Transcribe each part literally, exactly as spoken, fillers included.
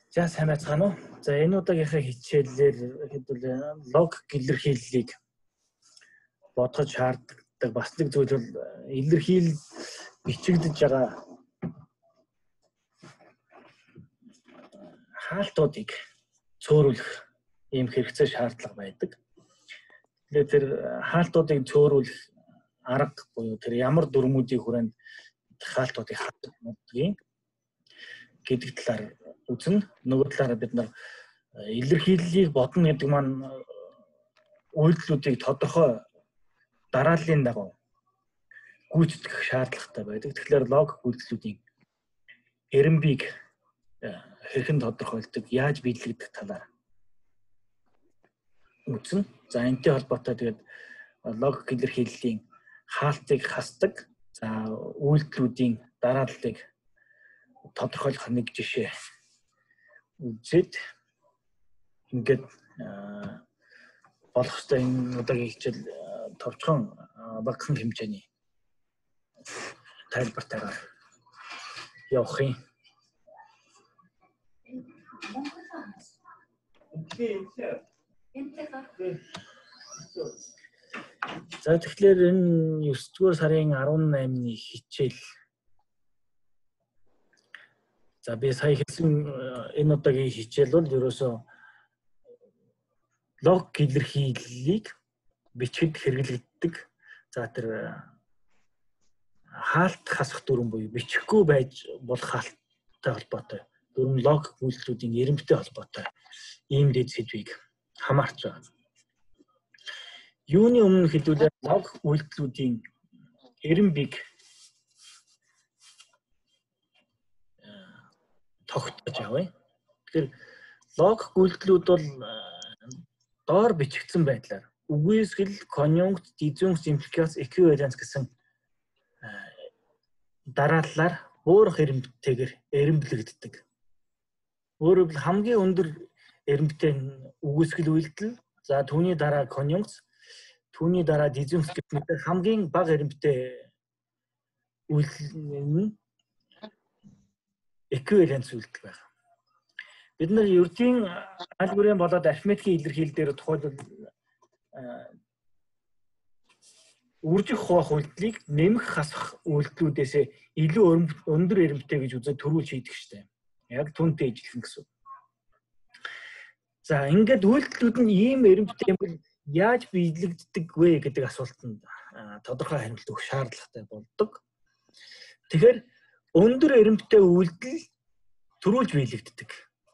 За сайн байцгаана уу. За энэ удаагийнхаа хичээлээр хэдүүл логик илэрхийллийг бодоход шаарддаг бас нэг зүйл бол илэрхийл бичигдэж байгаа хаалтуудыг цөөрүүлэх ийм хэрэгцээ шаардлага байдаг. Тэгэхээр тэр хаалтуудыг цөөрүүлэх арга буюу тэр ямар дүрмүүдийн хүрээнд хаалтуудыг хаадаг модгийн гэдэг талаар үзнэ. Нөгөө талаараа бид нар илэрхийллийг бодно гэдэг маань үйлдэлүүдийг тодорхой дарааллын дагуу гүйцэтгэх шаардлагатай байдаг. Тэгэхээр логик үйлдэлүүдийн эренбийг хэрхэн тодорхойлдог, яаж биелэгдэх талаар үзнэ. За энэтэй холбоотой тэгээд логик илэрхийллийн хаалтыг хасдаг, за үйлдэлүүдийн дарааллыг тодорхойлох нэг жишээ үзээд ингээд болох ёстой энэ удаагийн хичээл товчхон багахан хэмжээний тайлбартайгаар явах юм. За тэгэхээр энэ ердүгээр сарын арван наймны хичээл. За би сая хэлсэн энэ удаагийн хичээл бол ерөөсөө логик илэрхийллийг бичгэд хэрэглэгддэг. За тэр хаалт хасах дүрм буюу бичихгүй байж болох хаалттай холбоотой дүрм логик үйлдэлүүдийн эренбтэй холбоотой ийм дэд сэдвийг хамаарч байгаа. Юуны өмнө хэдүүлээ логик үйлдэлүүдийн эренбийг тогтоож авъя. Тэгэхээр логик үйлдэлүүд бол доор бичигдсэн байдлаар үгүйсгэл, конъюнкт, дизюнкт, импликац, эквиваленц гэсэн дарааллаар буурах эренбтэйгээр эренблэгддэг. Өөрөөр хэлбэл хамгийн өндөр эренбтэй үгүйсгэл үйлдэл, за түүний дараа конъюнкт, түүний дараа дизюнкт гэх мэт хамгийн бага эренбтэй үйлдэл нь эквиваленц үйлдэл байна. Бид нар ердийн алгоритм болоод арифметикийн илэрхийлэл дээр тухайлбал үржих хуваах үйлдэлийг нэмэх хасах үйлдэлүүдээс илүү өндөр эренбтэй гэж үзээд төрүүл шийдэх штеп. Яг түнтэй ижилхэн гэсэн. За ингээд үйлдэлүүд нь ийм эренбтэй юм бол яаж биелэгддэг вэ гэдэг асуултанд тодорхой хариулт өгөх шаардлагатай болдог. Тэгэхээр өндөр эренбтэй үйлдэл төрүүлж биелэгддэг.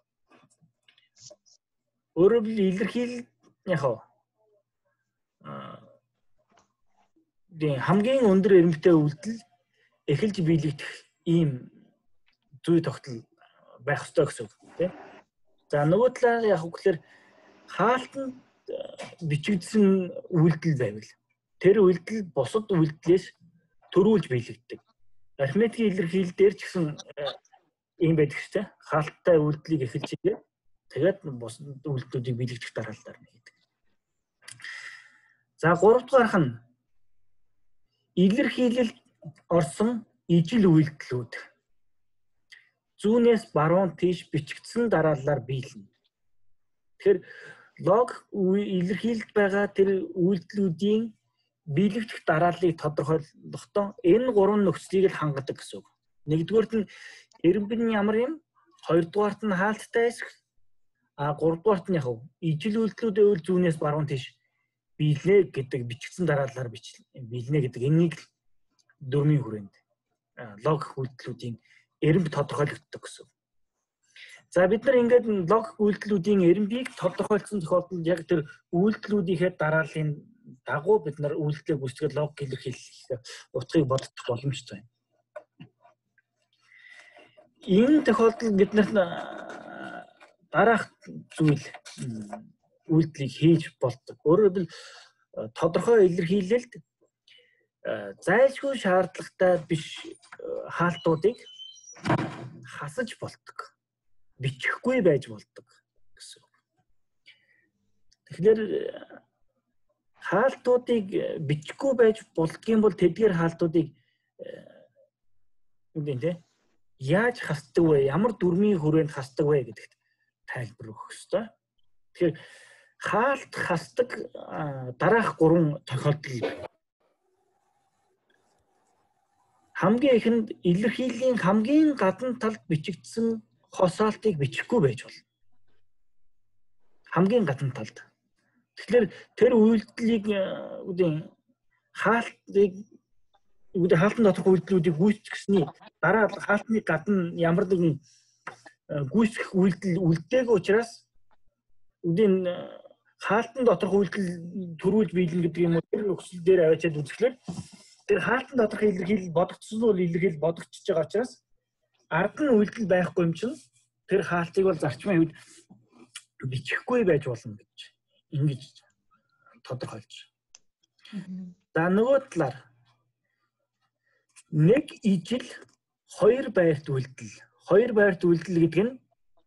Өөрөөр хэлбэл илэрхийлэл яг аа хамгийн өндөр эренбтэй үйлдэл эхэлж биелэгдэх ийм зүй тогтол байх ёстой гэсэн үг тийм. За нөгөө талаар яг үгээр хаалтанд бичигдсэн үйлдэл байвал тэр үйлдэл бусад үйлдэлээс төрүүлж биелэгддэг. Арифметикийн илэрхийлэл дээр ч гэсэн ийм байдаг шүү дээ. Хаалттай үйлдэлийг эхэлж игээ тэгээд бусад үйлдэлүүдийг биелэгдэх дараалалаар хийдэг. За гуравдугаарх нь илэрхийлэл орсон ижил үйлдэлүүд. Зүүнээс баруун тийш бичигдсэн дараалалаар биелнэ. Тэгэхээр логик илэрхийлэлд байгаа тэр үйлдэлүүдийн биелэгдэх дарааллыг тодорхойлохдоо энэ гурван нөхцөлийг л хангадаг гэсэн үг. Нэгдүгээрт нь эренб нь ямар юм? Хоёрдугаарт нь хаалттай эсэх. А гуравдугаарт нь яг ижил үйлдэлүүдээ үл зүүнээс баруун тийш биелнэ гэдэг бичигдсэн дараалалаар биелнэ гэдэг энийг дөрмийн хүрээнд логик үйлдэлүүдийн эренб тодорхойлогддог гэсэн. За бид нар ингээд логик үйлдэлүүдийн эренбийг тодорхойлсон тохиолдолд яг тэр үйлдэлүүдийнхээ дарааллын дагуу бид нар үйлдэлээ гүйцэтгэх логик илэрхийлэх утгыг бодох боломжтой. Энэ тохиолдолд бид нар дараах зүйл үйлдэлийг хийж болдог. Өөрөөр хэлбэл тодорхой илэрхийлэлд зайлшгүй шаардлагатай биш хаалтуудыг хасаж болдог. Бичихгүй байж болдог гэсэн. Тэгэхээр хаалтуудыг бичихгүй байж болдгийн бол тэдгээр хаалтуудыг үгүй ээ яаж хасдаг вэ? Ямар дүрмийн хүрээнд хасдаг вэ гэдэгт тайлбар өгөх ёстой. Тэгэхээр хаалт хасдаг дараах гурван тохиолдол байна. Хамгийн ихэнд илэрхийллийн хамгийн гадна талд бичигдсэн хосаалтыг бичихгүй байж болно. Хамгийн гадна талд. Тэгэхээр тэр үйлдэлийг үгүй хаалтыг үгүй хаалтан доторх үйлдэлүүдийг гүйцэтгэсний дараа хаалтны гадна ямар нэгэн гүйцэх үйлдэл үлдээх учраас үгүй хаалтан доторх үйлдэл төрүүлж биелнэ гэдэг юм уу тэр өксөл дээр аваачаад үзэхлээр тэр хаалтан доторх илэрхийлэл бодогдсон бол илэрхийлэл бодогдчихж байгаа учраас ард нь үйлдэл байхгүй юм чинь тэр хаалтыг бол зарчмын үед бичихгүй байж болно гэж ингэж тодорхойлж. За нөгөө талаар нэг ижил хоёр байрт үйлдэл. Хоёр байрт үйлдэл гэдэг нь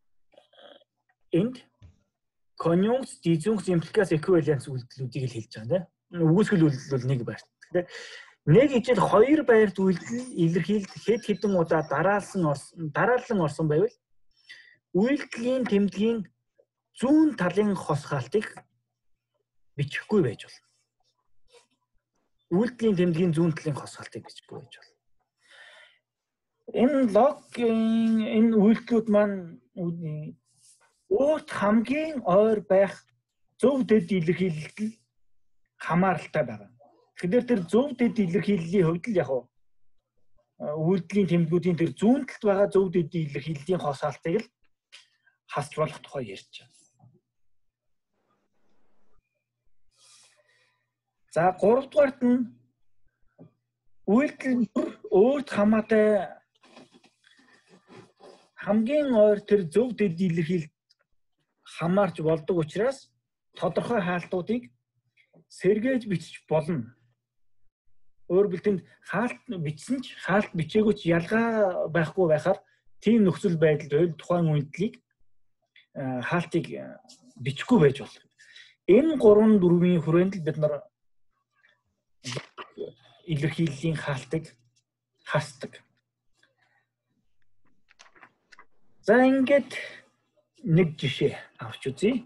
энд конъюнкс, дизюнкс, импликас, эквиваленс үйлдэлүүдийг л хэлж байгаа тийм. Үгүйсгэл үйлдэл бол нэг байрт. Тэгэхээр нэг ижил хоёр байрт үйлдэл илэрхийлэлд хэд хэдэн удаа дараалсан орсон, дараалан орсон байвал үйлдэлийн тэмдгийн зүүн талын хосгаалтыг бичихгүй байж болно. Үйлдэлийн тэмдгийн зүүн талын хосгаалтыг бичихгүй байж болно. Энэ логгийн энэ үйлдэлүүд маань өөрт хамгийн ойр байх зөв дэд илэрхийлэлд хамааралтай байгаа. Тэгэхээр тэр зөв дэд илэрхийллийн хувьд л яг үйлдэлийн тэмдгүүдийн тэр зүүн талд байгаа зөв дэд илэрхийллийн хосгаалтыг л хасч болох тухай ярьж байна. За гуравдугаарт нь үйлдэл өөрт хамаатай хамгийн ойр тэр зөв дэд илэрхийлэлд хамаарч болдог учраас тодорхой хаалтуудыг сэргээж бичиж болно. Өөрөөр хэлбэл хаалт бичсэн ч хаалт бичээгүй ч ялгаа байхгүй байхаар тийм нөхцөл байдалд тухайн үйлдэлийг хаалтыг бичихгүй байж болно. Энэ гурван дөрвийн хүрээнд л бид нар илэрхийллийн хаалтыг хасдаг. За ингээд нэг жишээ авч үзье.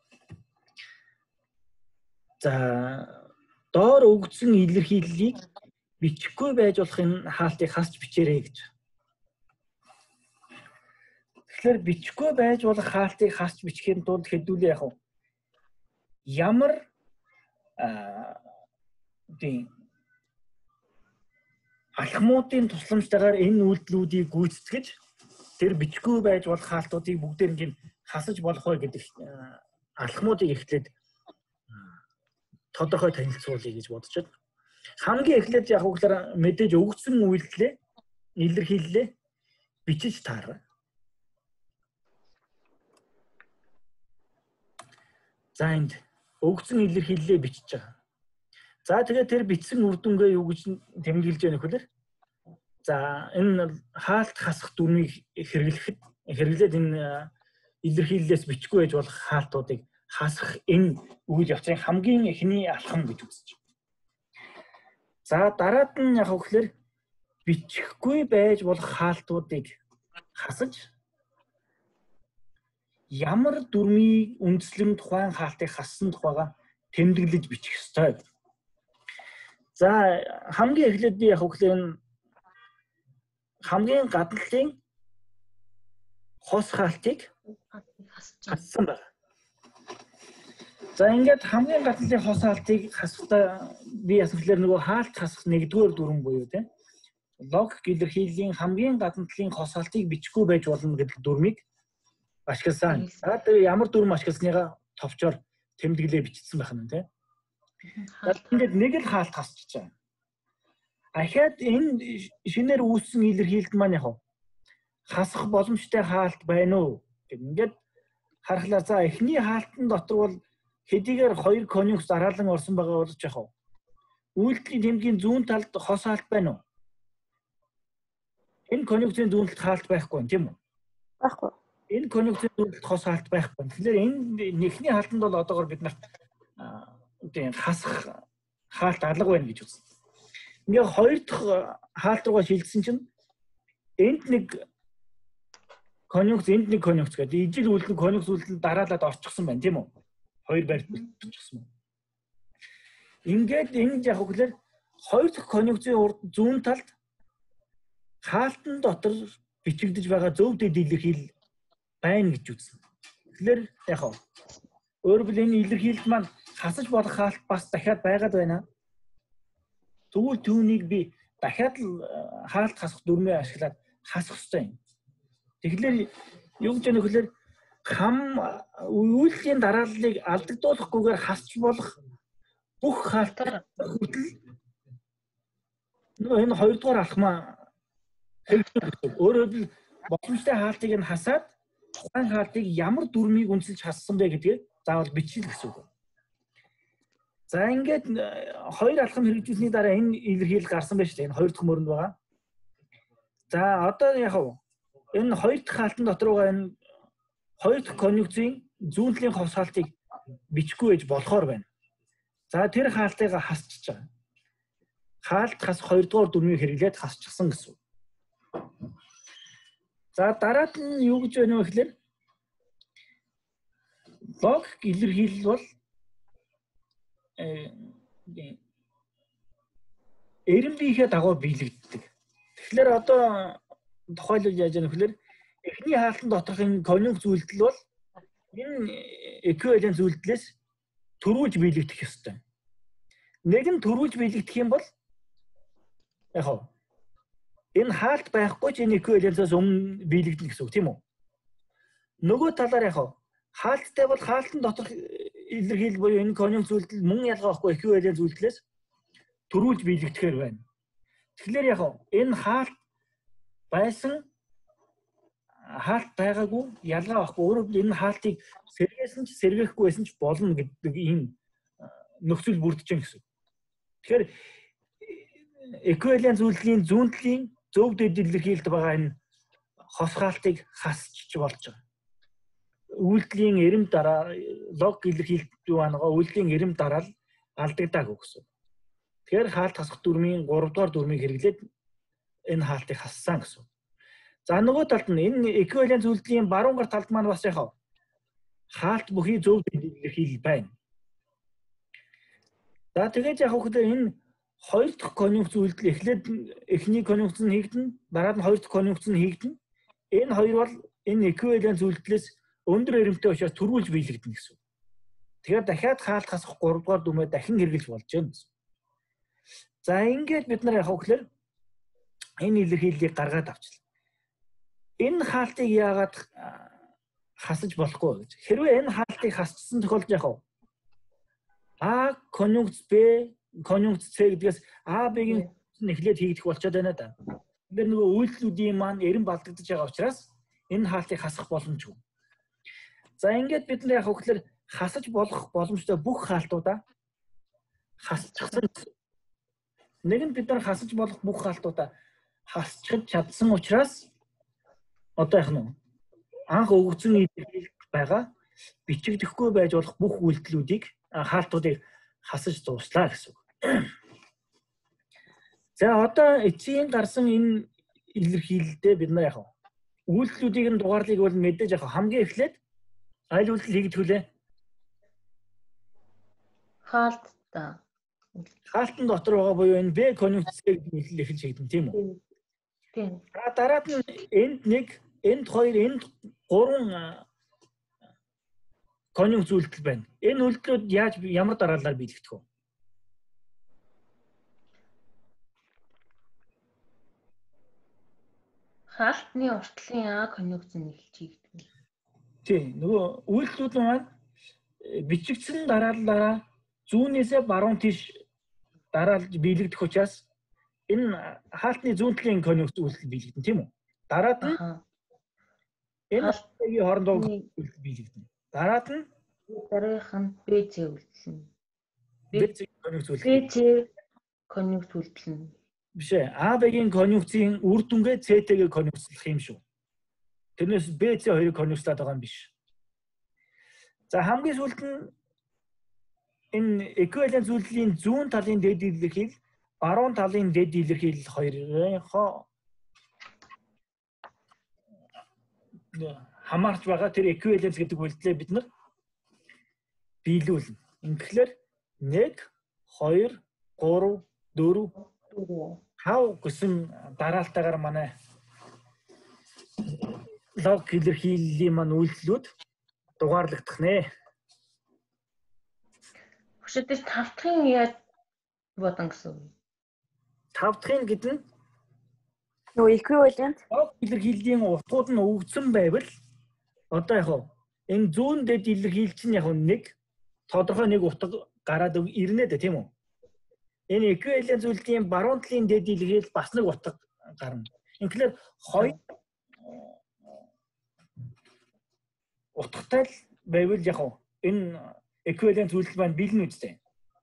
За доор өгсөн илэрхийллийг бичихгүй байж болох энэ хаалтыг хасч бичээрэй гэж. Тэгэхээр бичихгүй байж болох хаалтыг хасч бичихийн тулд хэдүүлээ яг нь ямар тийм алхмуудын тусламжтайгаар энэ үйлдэлүүдийг гүйцэтгэж тэр бичихгүй байж болох хаалтуудыг бүгдээр ингэ хасаж болох вэ гэдэг алхмуудыг эхлээд тодорхой танилцуулъя гэж бодож байна. Хамгийн эхлээд яг үгээр мэдээж өгсөн үйлдэлээ илэрхийллээ бичиж таарна. За энд өгсөн илэрхийллээ бичиж байгаа. За тэгээд тэр бичсэн үр дүнгээ юу гэж тэмдэглэж яах вэ? За энэ хаалт хасах дүрмийг хэрэглэхэд хэрэглээд энэ илэрхийллээс бичихгүй байж болох хаалтуудыг хасах энэ үйл явцын хамгийн эхний алхам гэж үзэж байна. За дараад нь яг үгээр бичихгүй байж болох хаалтуудыг хасаж ямар дүрмийн үндслэн тухайн хаалтыг хассан тухайга тэмдэглэж бичих ёстой. За хамгийн эхлээд би яг үгээр хамгийн гадналын хос хаалтыг хассан байна. За ингээд хамгийн гадналын хос хаалтыг хасахдаа би асуулаар нөгөө хаалт хасах нэгдүгээр дүрм буюу тийм логик илэрхийллийн хамгийн гадналын хос хаалтыг бичихгүй байж болно гэдэг дүрмийг ашигласан. За тэр ямар дүрм ашигласныгаа товчоор тэмдэглээ бичсэн байх нь тийм. Ингээд нэг л хаалт хасчихж байгаа. Ахаад энэ шинээр үүссэн илэрхийлэлд маань яг хасах боломжтой хаалт байна уу гэх ингээд харахлаа. За эхний хаалтан дотор бол хэдийгээр хоёр конъюнкс дараалан орсон байгаа болж яг үйлдэлийн тэмдгийн зүүн талд хос хаалт байна уу? Энэ конъюнкцийн зүүн талд хаалт байхгүй юм тийм үү? Байхгүй. Энэ конъюнкцийн зүүн талд хос хаалт байхгүй. Тэгэхээр энэ эхний хаалтанд бол одоогор бид нарт тийм хасах хаалт алга байна гэж үзсэн. Ингээ хоёр дахь хаалт руугаа шилжсэн чинь энд нэг конъюнкц энд нэг конъюнкц гэдэг. Ижил үйлдэл конъюнкц үйлдэл дараалаад орчихсон байна тийм үү? Хоёр байрт орчихсон байна. Ингээд энэ яг үгээр хоёр дахь конъюнкцийн урд зүүн талд хаалтан дотор бичигдэж байгаа зөв дэд илэрхийлэл байна гэж үзнэ. Тэгэхээр яг хоо өөрөөр хэлбэл энэ илэрхийлэл маань хасаж болох хаалт бас дахиад байгаад байна. Тэгвэл түүнийг би дахиад хаалт хасах дүрмээ ашиглаад хасах хэрэгтэй юм. Тэгэхээр юу гэж нөхөлөр хам үйлдлийн дарааллыг алдагдуулахгүйгээр хасч болох бүх хаалтаар хүртэл нөгөө энэ хоёрдугаар алхмаа хэрэгжүүлэх. Өөрөөр хэлбэл боломжтой хаалтыг нь хасаад тухайн хаалтыг ямар дүрмийг үнэлж хассан бэ гэдгийг заавал бичил гэсэн үг. За ингээд хоёр алхам хэрэгжүүлсний дараа энэ илэрхийлэл гарсан байж тээ энэ хоёр дахь мөрөнд байгаа. За одоо яг энэ хоёр дахь хаалтан дотор байгаа энэ хоёр дахь конъюнкцийн зүүнтлийн хос хаалтыг бичихгүй байж болохоор байна. За тэр хаалтыг хасчихж байгаа. Хаалт хас хоёр дахь дүрмийг хэрэглээд хасчихсан гэсэн үг. За дараад нь юу гэж байна вэ гэхээр логик илэрхийлэл бол эренбийнхээ дагуу биелэгддэг. Тэгэхээр одоо тухайлбал яаж яах вэ гэхээр эхний хаалтан доторх энэ конъюнкц үйлдэл бол энэ эквивалент үйлдэлээс төрүүлж биелэгдэх ёстой. Нэг нь төрүүлж биелэгдэх юм бол яг хоо энэ хаалт байхгүй ч энэ эквивалентээс өмнө биелэгдэнэ гэсэн үг тийм үү? Нөгөө талаар яг хоо хаалттай бол хаалтан доторх илэрхийлэл буюу энэ конъюнкц үйлдэл мөн ялгаа байхгүй эквивалент үйлдэлээс төрүүлж биелэгдэхээр байна. Тэгэхээр яг энэ хаалт байсан хаалт байгаагүй ялгаа байхгүй өөрөөр хэлбэл энэ хаалтыг сэргээсэн ч сэргээхгүй байсан ч болно гэдэг ийм нөхцөл бүрдэж байна гэсэн. Тэгэхээр эквивалент үйлдэлийн зүүнтлийн зөв дэд илэрхийлэлд байгаа энэ хос хаалтыг хасчих болж байгаа. Үйлдэлийн эрэм дараа лог илэрхийлэлт юу байгаа үйлдэлийн эрэм дараа л алдагдаагүй гэсэн. Тэгэхээр хаалт хасах дүрмийн гурав дахь дүрмийг хэрэглээд энэ хаалтыг хассан гэсэн. За нөгөө талд нь энэ эквивалент үйлдэлийн баруун гар талд маань бас яхав хаалт бүхий зөв дэд илэрхийлэл байна. За тэгээд яг хөөхд энэ хоёр дахь конъюнкц үйлдэл эхлээд эхний конъюнкц нь хийгдэнэ, дараад нь хоёр дахь конъюнкц нь хийгдэнэ. Энэ хоёр бол энэ эквивалент үйлдэлээс өндөр эрэмтэй учраас төрүүлж биелэгдэнэ гэсэн. Тэгэхээр дахиад хаалт хасах гурав дахь дүрмээ дахин хэрэглэж болж байна гэсэн. За ингээд бид нар яг хөөхлөөр энэ илэрхийллийг гаргаад авчлаа. Энэ хаалтыг яагаад хасаж болохгүй гэж. Хэрвээ энэ хаалтыг хасчихсан тохиолдолд яг А конъюнкц Б конъюнкц С гэдгээс А Б-ийн эхлээд хийгдэх болчиход байна да. Тэр нөгөө үйлдэлүүдийн маань эрэм балдагдаж байгаа учраас энэ хаалтыг хасах боломжгүй. За ингээд бид нар яг хөөхлөөр хасаж болох боломжтой бүх хаалтуудаа хасчихсан. Нэг нь бид нар хасаж болох бүх хаалтуудаа хасчих чадсан учраас одоо яг нь анх өгөгдсөн илэрхийлэлд байгаа бичигдэхгүй байж болох бүх үйлдэлүүдийг хаалтуудыг хасаж дууслаа гэсэн үг. За одоо эцсийн гарсан энэ илэрхийлэлдээ бид нар яг үйлдэлүүдийг нь дугаарлыг бол мэдээж яг хамгийн эхлээд аль үйлдэл хийгдэх вүлээ? Хаалт та. Хаалтан дотор байгаа буюу энэ Б конъюнкц гэдэг үйлдэл эхэлж хийгдэн тийм үү? Тийм. А дараад нь энд нэг, энд хоёр, энд гурван конъюнкц үйлдэл байна. Энэ үйлдэлүүд яаж ямар дараалалаар биелэгдэх вэ? Хаалтны уртлын А конъюнкц нь эхэлж хийгдэх. Тийм. Нөгөө үйлдэлүүд маань бичигдсэн дараалалаараа зүүнээсээ баруун тийш дараалж биелэгдэх учраас энэ хаалтны зүүнтлийн конъюнкц үйлдэл биелэгдэн тийм үү? Дараад нь энэ хаалтны хоорондоо үйлдэл биелэгдэн. Дараад нь дараагийнх нь Б С үйлдэл нь. Б С конъюнкц үйлдэл. Б С конъюнкц үйлдэл нь. Биш ээ. А Б-ийн конъюнкцийн үр дүнгээ С-тэйгээ конъюнкцлах юм шүү. Тэрнээс Б С хоёрыг конъюнкцлаад байгаа юм биш. За хамгийн сүүлд нь энэ эквивалент үйлдэлийн зүүн талын дэд илэрхийлэл, баруун талын дэд илэрхийлэл хоёрынхоо хамаарч байгаа тэр equivalence гэдэг үйлдэлээ бид нар биелүүлнэ. Ингэхлээр нэг, хоёр, гурав, дөрөв, тав гэсэн дараалтайгаар манай лог илэрхийллийн маань үйлдэлүүд дугаарлагдах нэ. Хөшөөдөөс тав дахын яаж бодон гэсэн үг. Тав дахын гэдэг нь нөгөө equivalent лог илэрхийллийн утгууд нь өгөгдсөн байвал одоо яг энэ зүүн дэд илэрхийлж нь яг нэг тодорхой нэг утга гараад ирнэ дээ тийм үү? Энэ equivalence үйлдлийн баруун талын дэд илэрхийл бас нэг утга гарна. Инхээр хоёр утгатай байвал яг энэ equivalence үйлдэл маань биелнэ үстэй.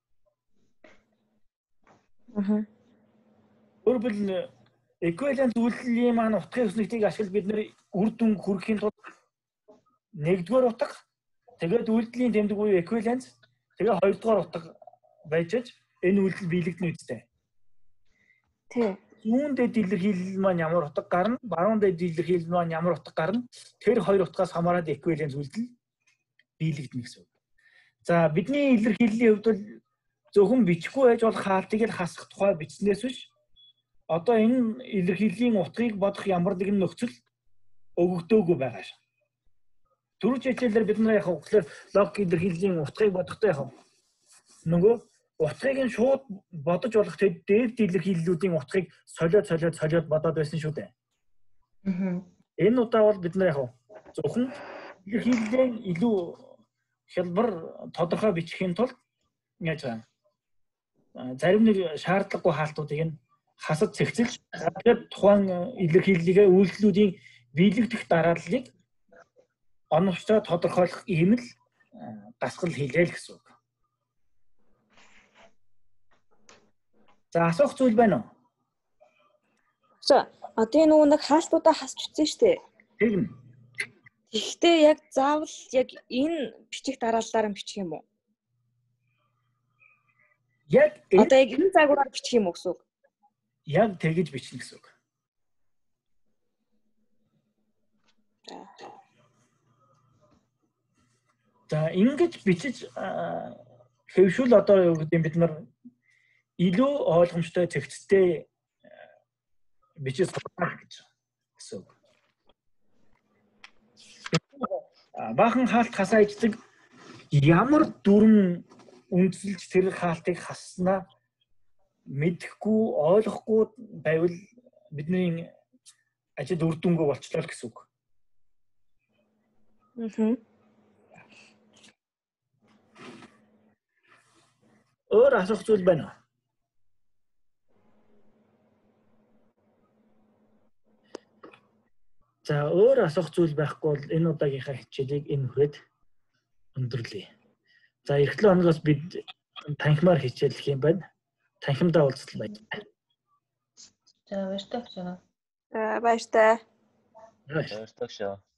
Аа. Өөрөөр equivalence үйлдлийн маань утгын өснөгтийг ашиглаж бид нэр үр дүн хүрэхийн тулд нэгдүгээр утга тэгээд үйлдэлийн тэмдэг буюу equivalence тэгээд хоёрдугаар утга байж энэ үйлдэл биелэгдэнэ үстэй. Тий. Зүүн дэд илэрхийлэл маань ямар утга гарна, баруун дэд илэрхийлэл маань ямар утга гарна. Тэр хоёр утгаас хамаарат equivalence үйлдэл биелэгдэнэ гэсэн үг. За бидний илэрхийллийн хувьд бол зөвхөн бичихгүй байж болох хаалтыг л хасах тухай бичснээс биш. Одоо энэ илэрхийллийн утгыг бодох ямар нэгэн нөхцөл өгөгдөөгүй байгаа ш. Түрүү хичээлээр бид нар яг хөглөр лог илэрхийллийн утгыг бодохдоо яг нөгөө утгыг нь шууд бодож болох тэр дээд илэрхийллүүдийн утгыг солиод солиод солиод бодоод байсан шүү дээ. Аа. Энэ удаа бол бид нар яг зөвхөн илэрхийллийн илүү хялбар тодорхой бичихийн тулд яаж байгаа. Зарим нэг шаардлагагүй хаалтуудыг нь хасад цэгцэлж тэгээд тухайн илэрхийллийгээ үйлдэлүүдийн биелэгдэх дарааллыг оновчтой тодорхойлох ийм л дасгал хийлээ л гэсэн үг. За асуух зүйл байна уу? За одоо энэ нөгөө нэг хаалтуудаа хасч үзсэн шүү дээ. Тийм. Гэхдээ яг заавал яг энэ бичих дарааллаар нь бичих юм уу? Яг одоо яг энэ загвараар бичих юм уу гэсэн үг? Яг тэгэж бичнэ гэсэн үг. За ингэж бичиж хэвшүүл одоо юу гэдэг бид нар илүү ойлгомжтой тексттэй бичиж сурах гэж гэсэн үг. Баахан хаалт хасаа иждэг ямар дүрм үндэслэж тэр хаалтыг хаснаа мэдэхгүй ойлгохгүй байвал бидний ажил үр дүнгүй болчлоо гэсэн үг. Аа. Өөр асуух зүйл байна уу? За өөр асуух зүйл байхгүй бол энэ удаагийнхаа хичээлийг энэ хүрээд өндөрлөе. За эх хэдэн хоногоос бид танхимаар хичээллэх юм байна. Танхимдаа уулзлаа баярлалаа. За баярлалаа. За баярлалаа. Баярлалаа.